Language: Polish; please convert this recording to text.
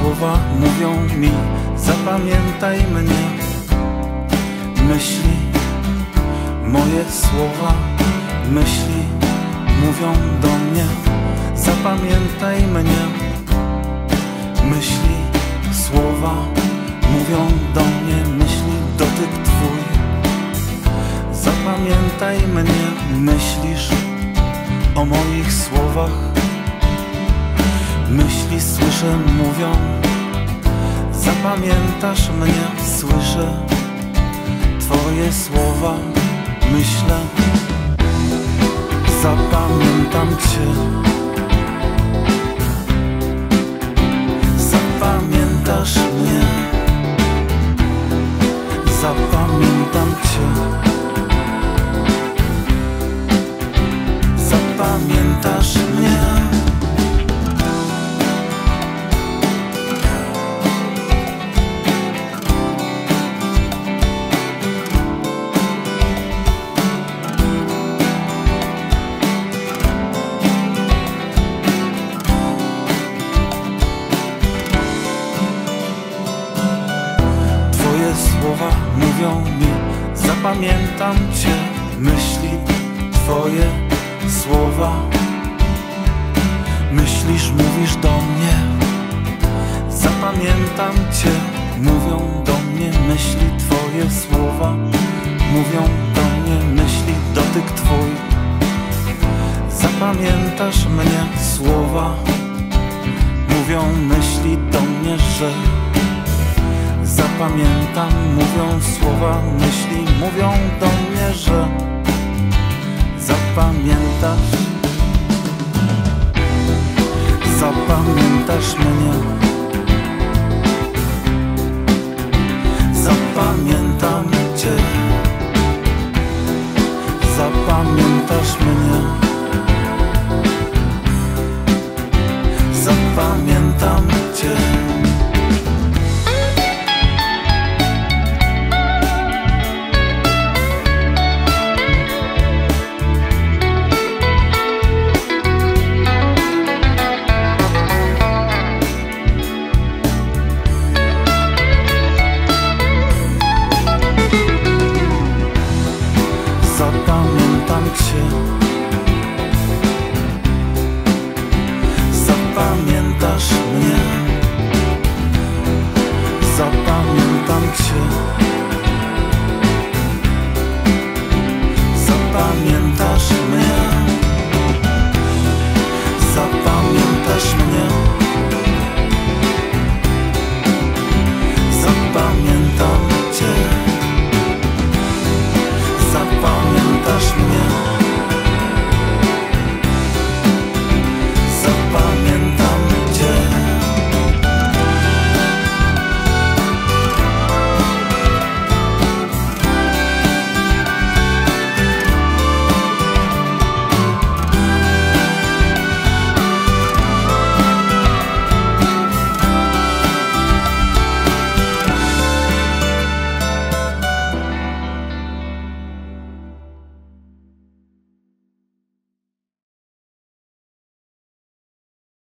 słowa mówią mi: zapamiętaj mnie. Myśli, moje słowa, myśli mówią do mnie: zapamiętaj mnie. Myśli, słowa mówią do mnie, myśli, dotyk Twój. Zapamiętaj mnie. Myślisz o moich słowach, myśli, słyszę, mówią: zapamiętasz mnie. Słyszę Twoje słowa, myślę: zapamiętam Cię. Zapamiętasz mnie. Zapamiętam Cię. Zapamiętasz mnie. Twoje słowa mówią mi: zapamiętam Cię. Myśli, Twoje słowa, myślisz, mówisz do mnie: zapamiętam Cię. Mówią do mnie myśli, Twoje słowa mówią do mnie, myśli, dotyk Twój. Zapamiętasz mnie. Słowa mówią, myśli do mnie, że zapamiętam. Mówią słowa, myśli mówią do mnie, że zapamiętasz. Zapamiętasz mnie. Zapamiętam Cię. Zapamiętasz mnie. Zapamiętam Cię. Zapamiętam Cię. Zapamiętasz mnie. Zapamiętam Cię. Zapamiętam.